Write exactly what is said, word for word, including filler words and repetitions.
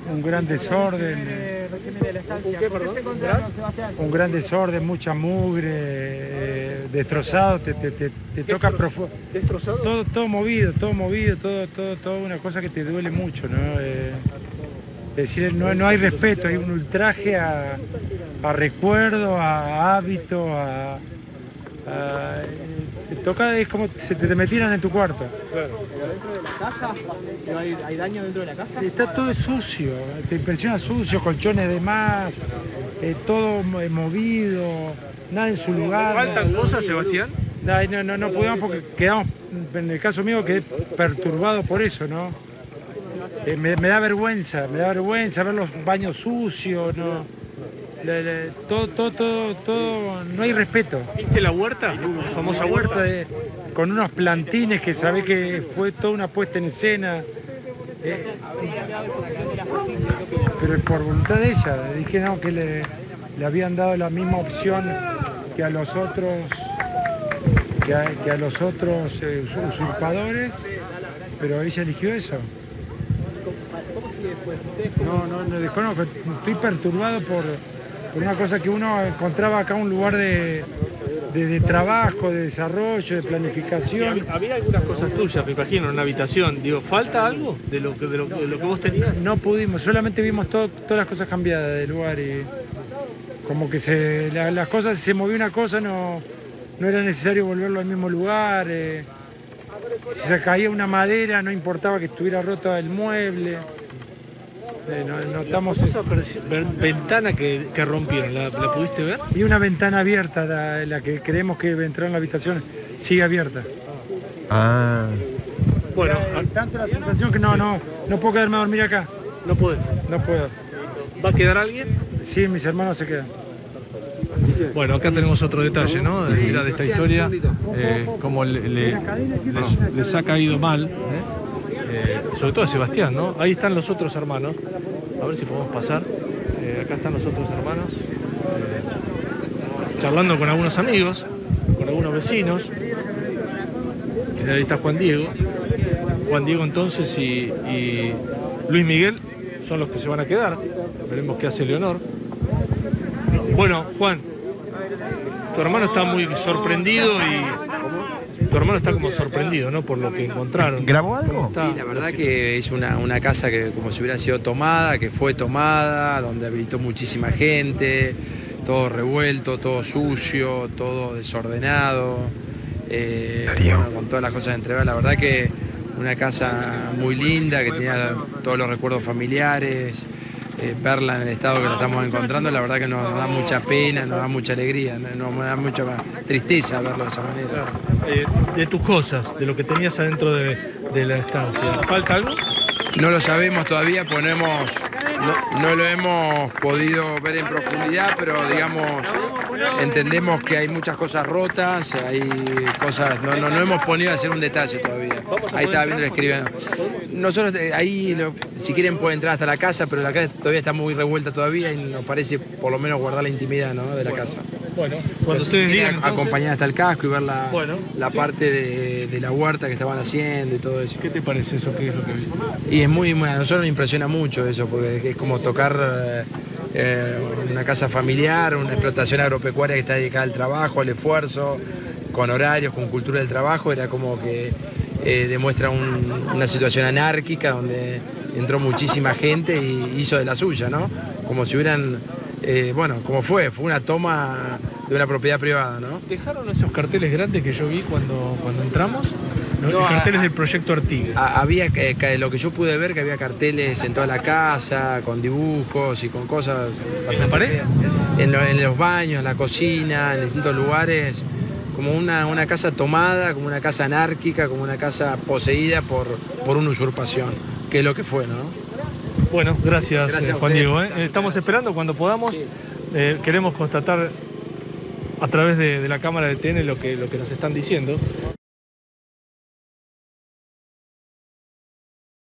un gran desorden. ¿Un qué, perdón? Un gran desorden, mucha mugre, eh, destrozado, te, te, te, te toca profundo. ¿Destrozado? Todo, todo movido, todo movido, todo, todo, todo una cosa que te duele mucho, ¿no? Eh, es decir, no, no hay respeto, hay un ultraje a, a recuerdo, a hábito, a, a te toca, es como si te, te metieran en tu cuarto. Claro. ¿Dentro de la casa? ¿No hay, hay daño dentro de la casa? Está todo sucio, te impresiona sucio, colchones de más, eh, todo movido, nada en su lugar. ¿Faltan cosas, Sebastián? No, no, no, no pudimos porque quedamos, en el caso mío, quedé perturbado por eso, ¿no? Eh, me, me da vergüenza, me da vergüenza ver los baños sucios, ¿no? Le, le, todo, todo, todo, todo, no hay respeto. ¿Viste la huerta? La famosa Una huerta. de, con unos plantines que sabés que fue toda una puesta en escena. Eh, pero por voluntad de ella, dije no, que le, le habían dado la misma opción que a los otros, que a, que a los otros eh, usurpadores, pero ella eligió eso. No, no, no desconozco, estoy perturbado por, por una cosa que uno encontraba acá, un lugar de, de, de trabajo, de desarrollo, de planificación. Había, había algunas cosas tuyas, me imagino, en una habitación. Digo, ¿falta algo de lo que, de lo, de lo que vos tenías? No pudimos, solamente vimos todo, todas las cosas cambiadas del lugar y como que se, la, las cosas, si se movió una cosa no, no era necesario volverlo al mismo lugar. Eh, si se caía una madera no importaba que estuviera roto el mueble. Eh, no, notamos esa ventana que, que rompieron, ¿la, ¿la pudiste ver? Y una ventana abierta, la, la que creemos que entró en la habitación, sigue abierta. Ah. Bueno, hay tanto la sensación que no, no, no puedo quedarme a dormir acá. No puedes. No puedo. ¿Va a quedar alguien? Sí, mis hermanos se quedan. Bueno, acá tenemos otro detalle, ¿no? De, mira, de esta historia, eh, como le, le, les, les ha caído mal, ¿eh? Eh, sobre todo a Sebastián, ¿no? Ahí están los otros hermanos, a ver si podemos pasar. Eh, acá están los otros hermanos, eh, charlando con algunos amigos, con algunos vecinos. Eh, ahí está Juan Diego. Juan Diego entonces y, y Luis Miguel son los que se van a quedar. Veremos qué hace Leonor. Bueno, Juan, tu hermano está muy sorprendido y... Tu hermano está como sorprendido, ¿no? Por lo que encontraron. ¿Grabó algo? Sí, la verdad que es una, una casa que como si hubiera sido tomada, que fue tomada, donde habitó muchísima gente, todo revuelto, todo sucio, todo desordenado, eh, bueno, con todas las cosas entregadas. La verdad que una casa muy linda, que tenía todos los recuerdos familiares. Eh, verla en el estado que la estamos encontrando, la verdad que nos da mucha pena, nos da mucha alegría, nos, nos da mucha tristeza verlo de esa manera. Eh, de tus cosas, de lo que tenías adentro de, de la estancia, ¿falta algo? No lo sabemos todavía, pues no, hemos, no, no lo hemos podido ver en profundidad, pero digamos, entendemos que hay muchas cosas rotas, hay cosas, no, no, no hemos podido hacer un detalle todavía. Ahí estaba viendo el escribano. Nosotros ahí, lo, si quieren pueden entrar hasta la casa, pero la casa todavía está muy revuelta todavía y nos parece por lo menos guardar la intimidad, ¿no? de la bueno, casa. Bueno, cuando si ustedes digan entonces... acompañar hasta el casco y ver la, bueno, la parte de, de la huerta que estaban haciendo y todo eso. ¿Qué te parece eso? ¿Qué es lo que viste? Y es muy, a nosotros nos impresiona mucho eso, porque es como tocar eh, una casa familiar, una explotación agropecuaria que está dedicada al trabajo, al esfuerzo, con horarios, con cultura del trabajo. Era como que eh, demuestra un, una situación anárquica donde entró muchísima gente y hizo de la suya, ¿no? Como si hubieran, eh, bueno, como fue, fue una toma de una propiedad privada, ¿no? ¿Dejaron esos carteles grandes que yo vi cuando, cuando entramos? No, No, los carteles a, del proyecto Artigas. A, había, eh, lo que yo pude ver, que había carteles en toda la casa, con dibujos y con cosas... ¿En la pared? En, lo, en los baños, en la cocina, en distintos lugares, como una, una casa tomada, como una casa anárquica, como una casa poseída por, por una usurpación, que es lo que fue, ¿no? Bueno, gracias, gracias Juan Diego. ¿eh? Estamos gracias. esperando cuando podamos. Sí. Eh, queremos constatar a través de, de la cámara de T N lo que, lo que nos están diciendo.